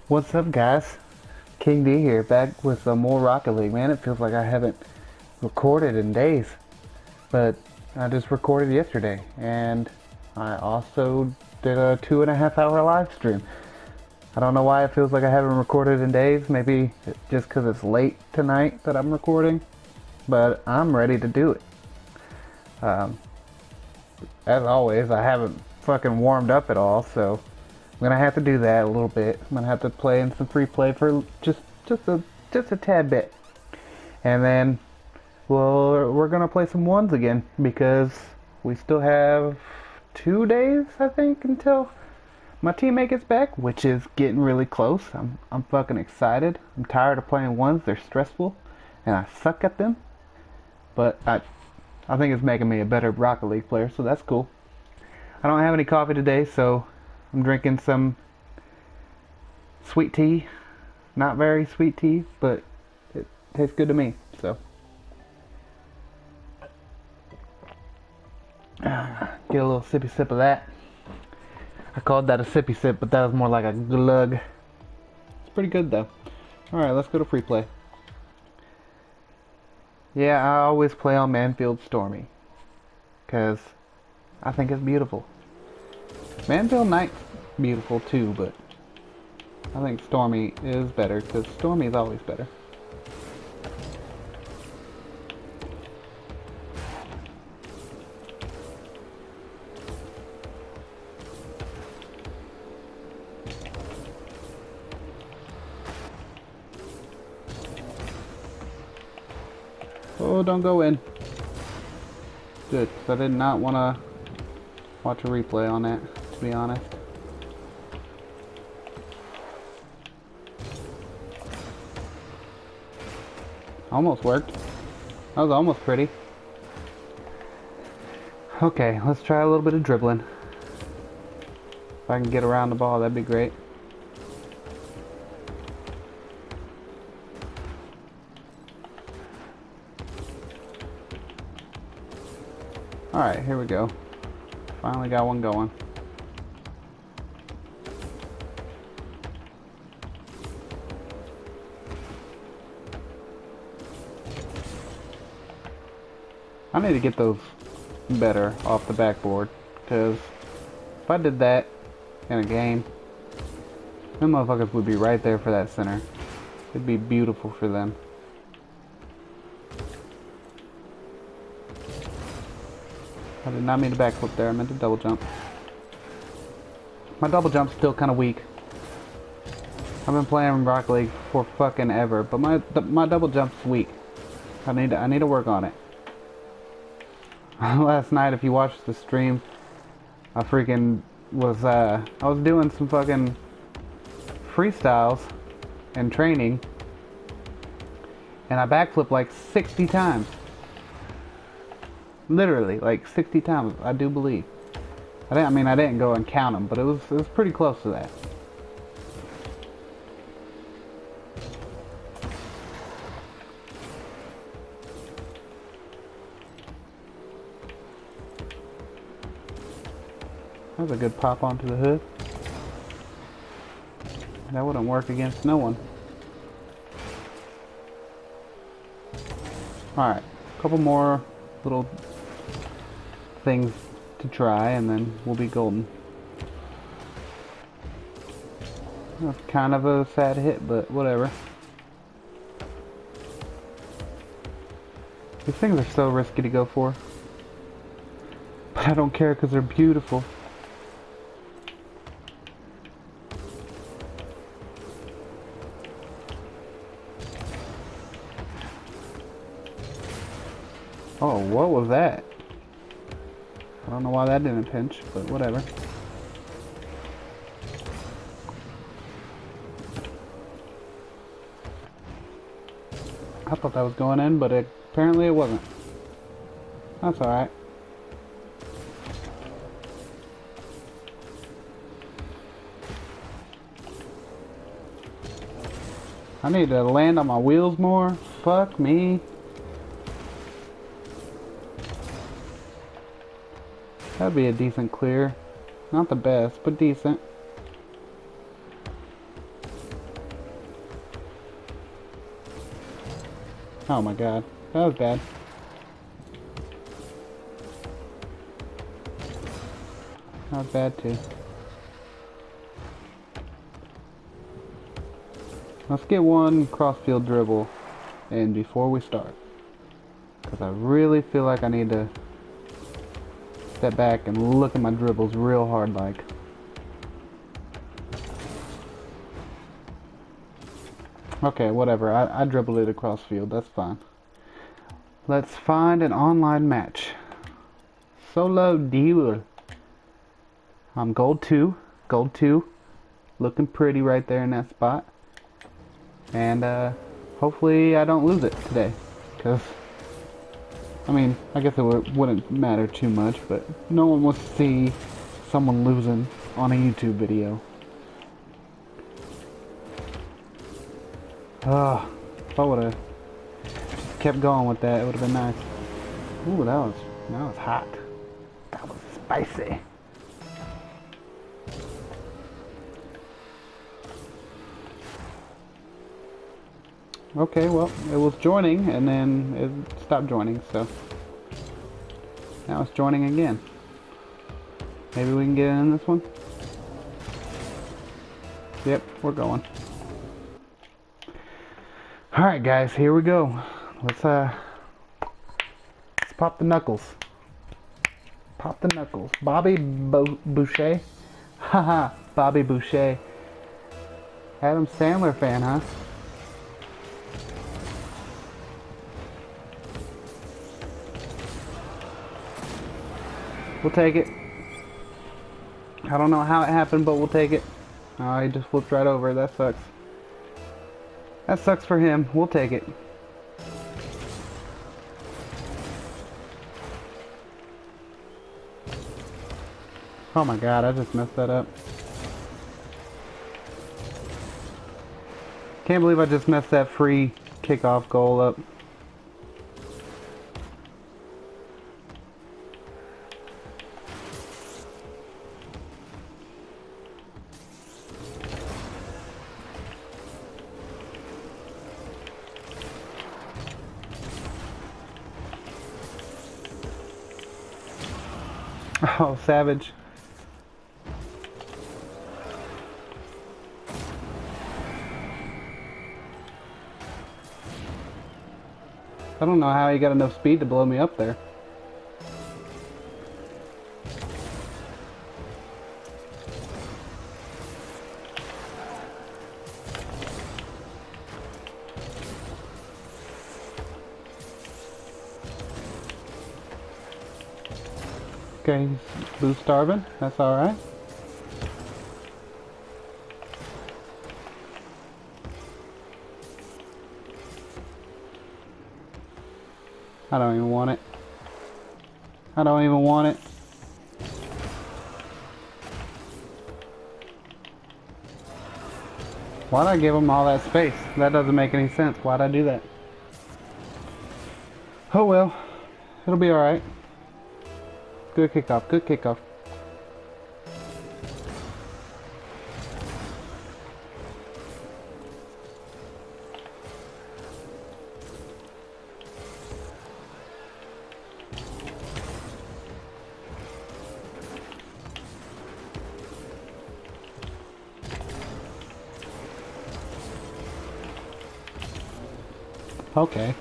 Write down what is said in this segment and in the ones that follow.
What's up, guys? King D here, back with more Rocket League. Man, it feels like I haven't recorded in days, but I just recorded yesterday, and I also did a 2.5 hour live stream. I don't know why it feels like I haven't recorded in days. Maybe just because it's late tonight that I'm recording, but I'm ready to do it. Um, as always, I haven't fucking warmed up at all, so I'm gonna have to do that a little bit. I'm gonna have to play in some free play for just a tad bit, and then we're gonna play some ones again because we still have 2 days, I think, until my teammate gets back, which is getting really close. I'm fucking excited. I'm tired of playing ones. They're stressful, and I suck at them. But I think it's making me a better Rocket League player, so that's cool. I don't have any coffee today, so I'm drinking some sweet tea. Not very sweet tea, but it tastes good to me, so. Get a little sippy sip of that. I called that a sippy sip, but that was more like a glug. It's pretty good though. Alright, let's go to free play. Yeah, I always play on Manfield Stormy, because I think it's beautiful. Manfield Night's beautiful too, but I think Stormy is better, because Stormy is always better. Oh, don't go in. Good, because I did not want to watch a replay on that, to be honest. Almost worked. That was almost pretty. Okay, let's try a little bit of dribbling. If I can get around the ball, that'd be great. Alright, here we go. Finally got one going. I need to get those better off the backboard, because if I did that in a game, them motherfuckers would be right there for that center. It'd be beautiful for them. I did not mean to backflip there, I meant to double jump. My double jump's still kind of weak. I've been playing Rocket League for fucking ever, but my double jump's weak. I need to work on it. Last night, if you watched the stream, I freaking was I was doing some fucking freestyles and training, and I backflipped like 60 times. Literally, like 60 times, I do believe. I didn't go and count them, but it was pretty close to that. That was a good pop onto the hood. That wouldn't work against no one. Alright, a couple more little things to try, and then we'll be golden. That's kind of a sad hit, but whatever. These things are so risky to go for. But I don't care because they're beautiful. Oh, what was that? I don't know why that didn't pinch, but whatever. I thought that was going in, but apparently it wasn't. That's alright. I need to land on my wheels more. Fuck me. That'd be a decent clear. Not the best, but decent. Oh my god. That was bad. That was bad too. Let's get one cross-field dribble in before we start. Because I really feel like I need to step back and look at my dribbles real hard like. Okay, whatever. I dribbled it across field. That's fine. Let's find an online match. Solo duel. I'm gold 2. Gold 2. Looking pretty right there in that spot. And hopefully I don't lose it today. Because, I mean, I guess it wouldn't matter too much, but no one wants to see someone losing on a YouTube video. If I would have kept going with that, it would have been nice. Ooh, that was hot. That was spicy. Okay, well, it was joining and then it stopped joining, so now it's joining again. Maybe we can get in this one? Yep, we're going. Alright guys, here we go. Let's pop the knuckles. Pop the knuckles. Bobby Boucher? Haha, Bobby Boucher. Adam Sandler fan, huh? We'll take it. I don't know how it happened, but we'll take it. Oh, he just flipped right over. That sucks. That sucks for him. We'll take it. Oh my god, I just messed that up. Can't believe I just messed that free kickoff goal up. Oh, savage. I don't know how he got enough speed to blow me up there. Okay, he's blue starving. That's alright. I don't even want it. I don't even want it. Why'd I give him all that space? That doesn't make any sense. Why'd I do that? Oh well. It'll be alright. Good kickoff. Good kickoff. Okay.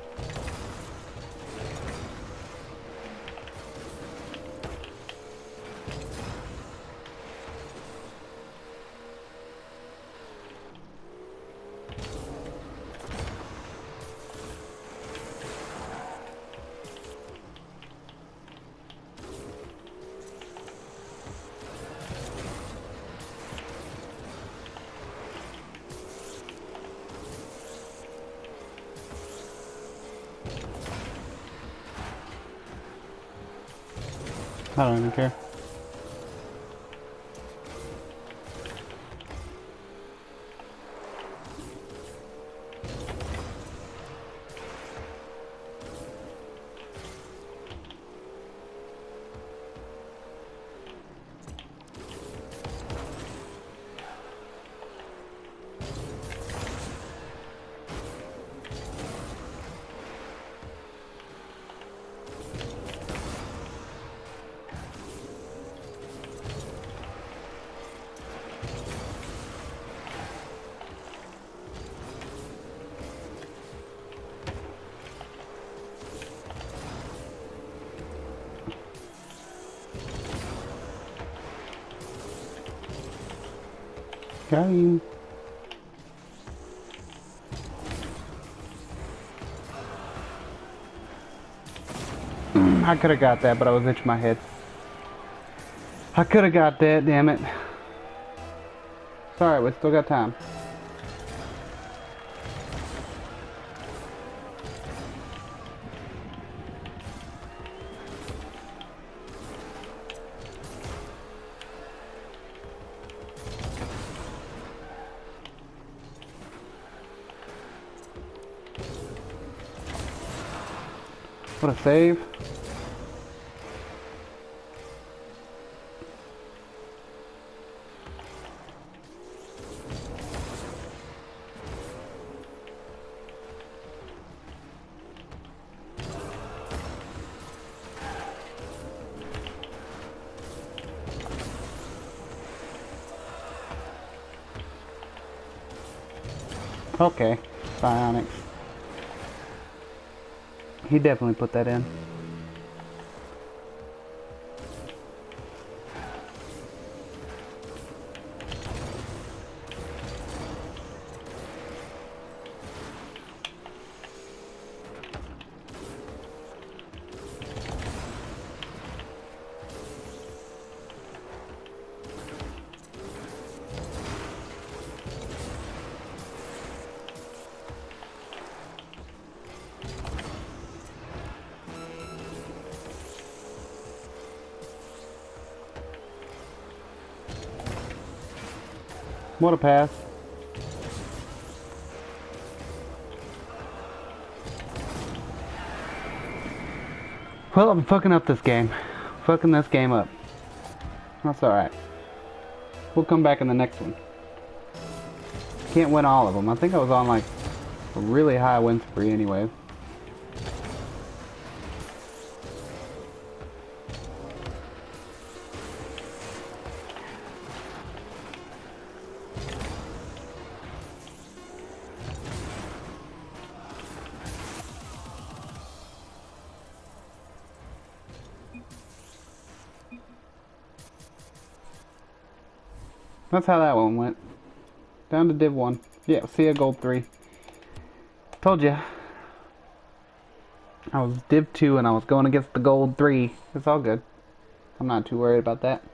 I don't even care. Got him. I could have got that, but I was itching my head. I could have got that, damn it. Sorry, we still got time. What a save. Okay, Psionics. He definitely put that in. What a pass. Well, I'm fucking up this game. Fucking this game up. That's alright. We'll come back in the next one. Can't win all of them. I think I was on like a really high win spree anyway. That's how that one went. Down to Div 1. Yeah, see a gold 3. Told ya. I was Div 2 and I was going against the gold 3. It's all good. I'm not too worried about that.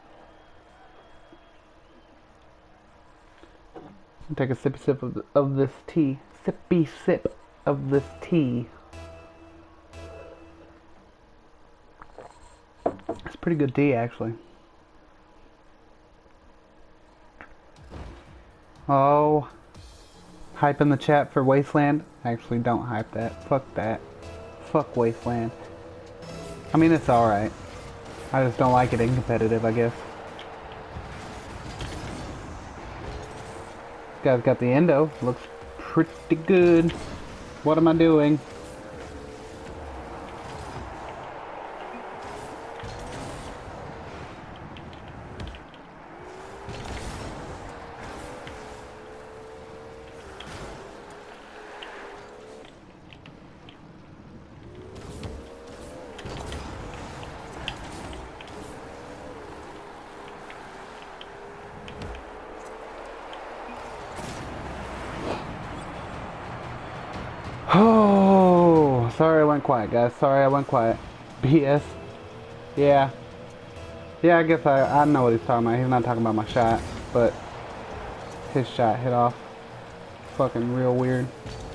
I'll take a sippy sip of this tea. Sippy sip of this tea. It's pretty good tea, actually. Oh, hype in the chat for Wasteland. Actually, don't hype that. Fuck that. Fuck Wasteland. I mean, it's alright. I just don't like it in competitive, I guess. This guy's got the endo. Looks pretty good. What am I doing? Oh, sorry I went quiet, guys. Sorry I went quiet. BS. Yeah. Yeah, I guess I know what he's talking about. He's not talking about my shot, but his shot hit off. Fucking real weird.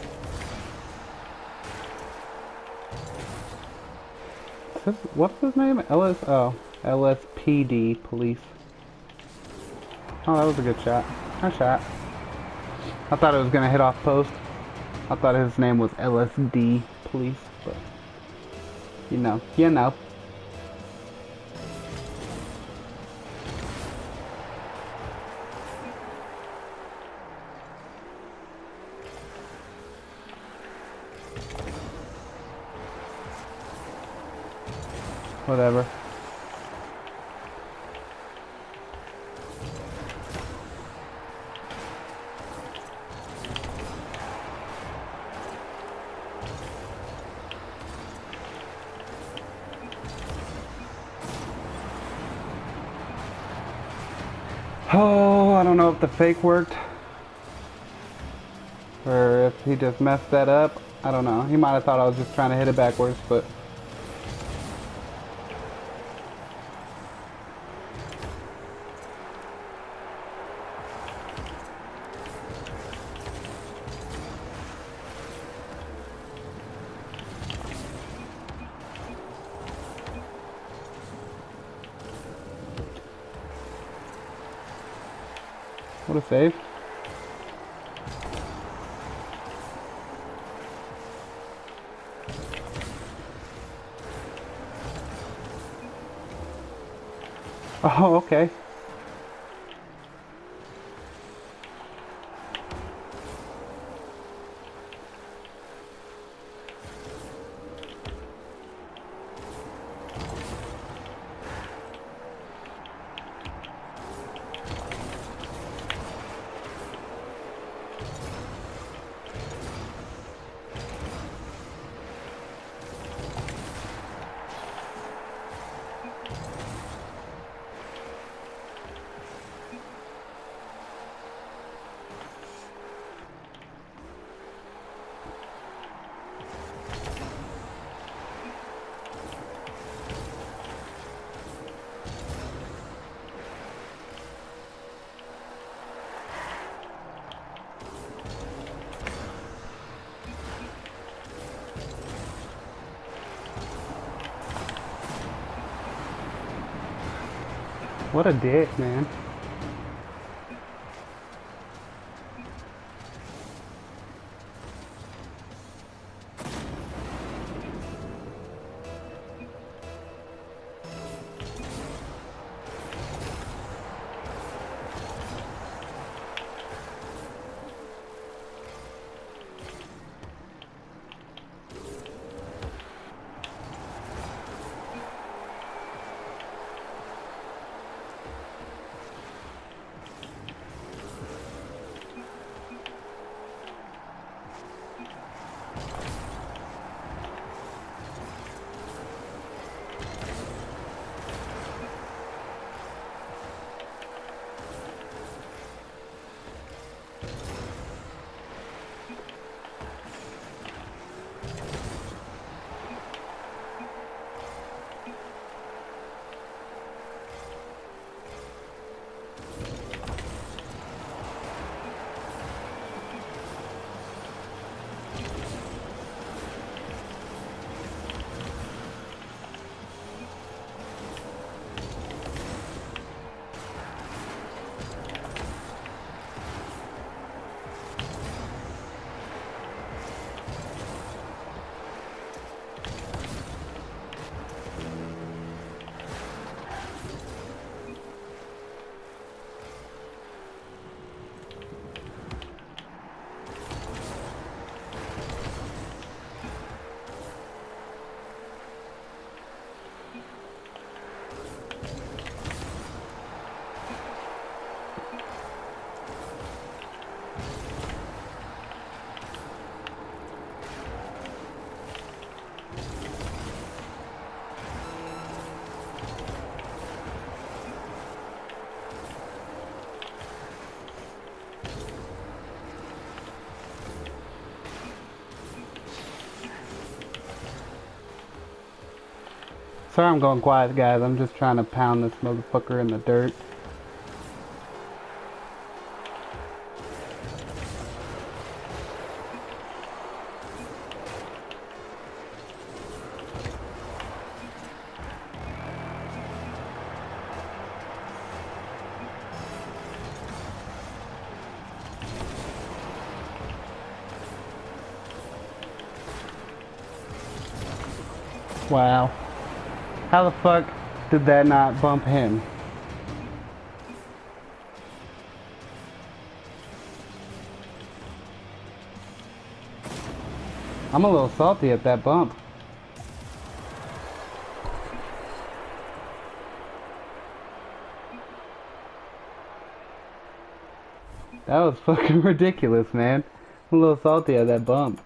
What's his name? LSPD police. Oh, that was a good shot. Nice shot. I thought it was gonna hit off post. I thought his name was LSD police, but you know. Whatever. Oh, I don't know if the fake worked or if he just messed that up. I don't know. He might have thought I was just trying to hit it backwards, but... What a save. Oh, okay. What a dick, man. Sorry I'm going quiet, guys. I'm just trying to pound this motherfucker in the dirt. Wow. How the fuck did that not bump him? I'm a little salty at that bump. That was fucking ridiculous, man. I'm a little salty at that bump.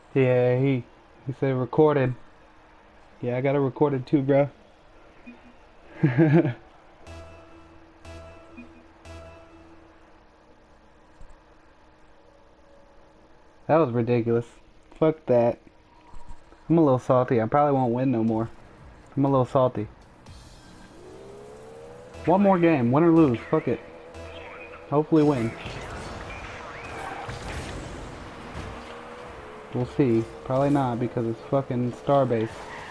Yeah, he said recorded. Yeah, I got it recorded too, bro. That was ridiculous. Fuck that. I'm a little salty. I probably won't win no more. I'm a little salty. One more game, win or lose. Fuck it. Hopefully win. We'll see. Probably not because it's fucking Starbase.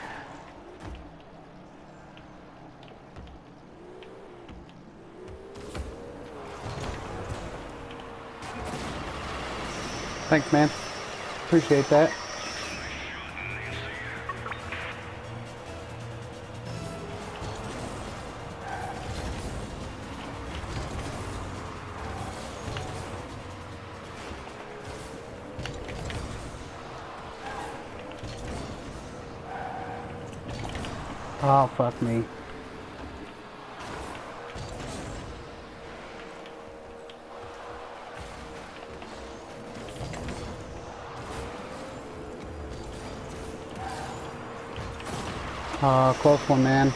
Thanks, man. Appreciate that. Oh, fuck me. Oh, close one, man.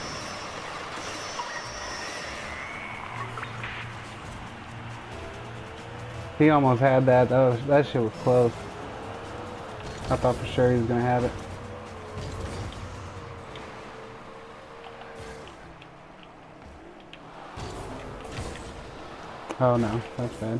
He almost had that. That shit was close. I thought for sure he was gonna have it. Oh no, that's bad.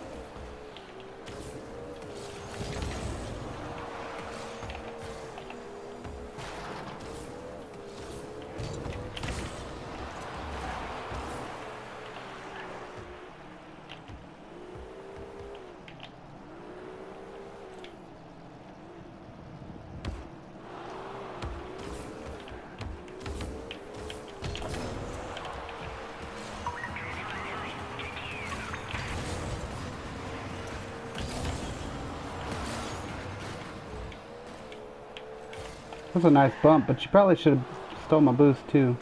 That's a nice bump, but you probably should have stole my boost too.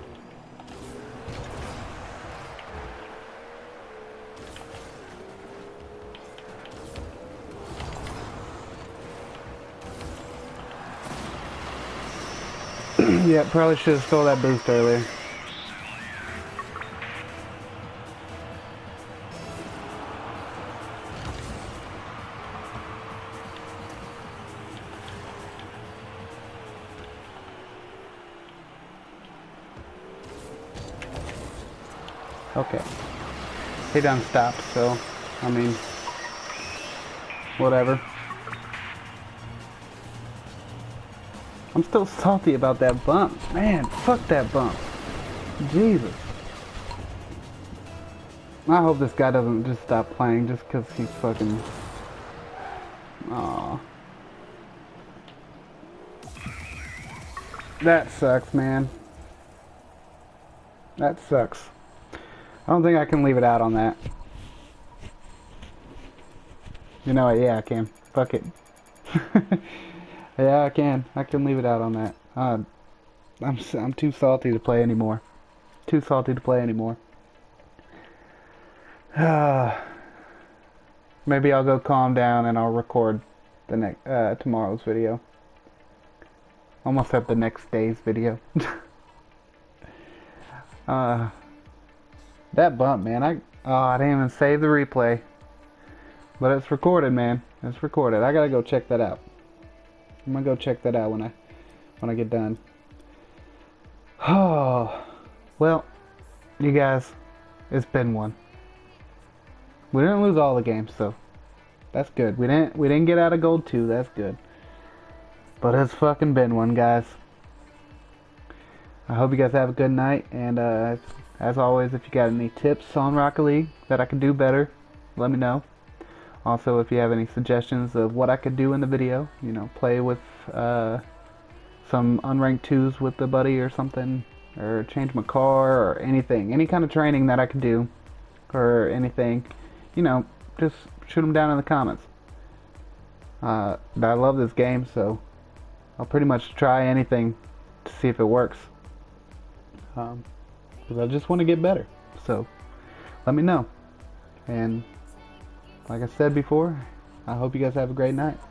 Yeah, probably should have stole that boost earlier. Okay. He done stopped, so, I mean, whatever. I'm still salty about that bump. Man, fuck that bump. Jesus. I hope this guy doesn't just stop playing just because he's fucking... Aww. That sucks, man. That sucks. I don't think I can leave it out on that. You know what? Yeah, I can. Fuck it. Yeah, I can. I can leave it out on that. I'm too salty to play anymore. Too salty to play anymore. Maybe I'll go calm down and I'll record the next tomorrow's video. Almost at the next day's video. That bump, man. I didn't even save the replay, but it's recorded, man. It's recorded. I gotta go check that out. I'm gonna go check that out when I get done. Oh, well, you guys, it's been one. We didn't lose all the games, so that's good. We didn't get out of gold 2. That's good. But it's fucking been one, guys. I hope you guys have a good night, and as always, if you got any tips on Rocket League that I could do better, let me know. Also, if you have any suggestions of what I could do in the video, you know, play with some unranked 2s with a buddy or something, or change my car, or anything, any kind of training that I could do, or anything, you know, just shoot them down in the comments. I love this game, so I'll pretty much try anything to see if it works. Because I just want to get better. So let me know. And like I said before, I hope you guys have a great night.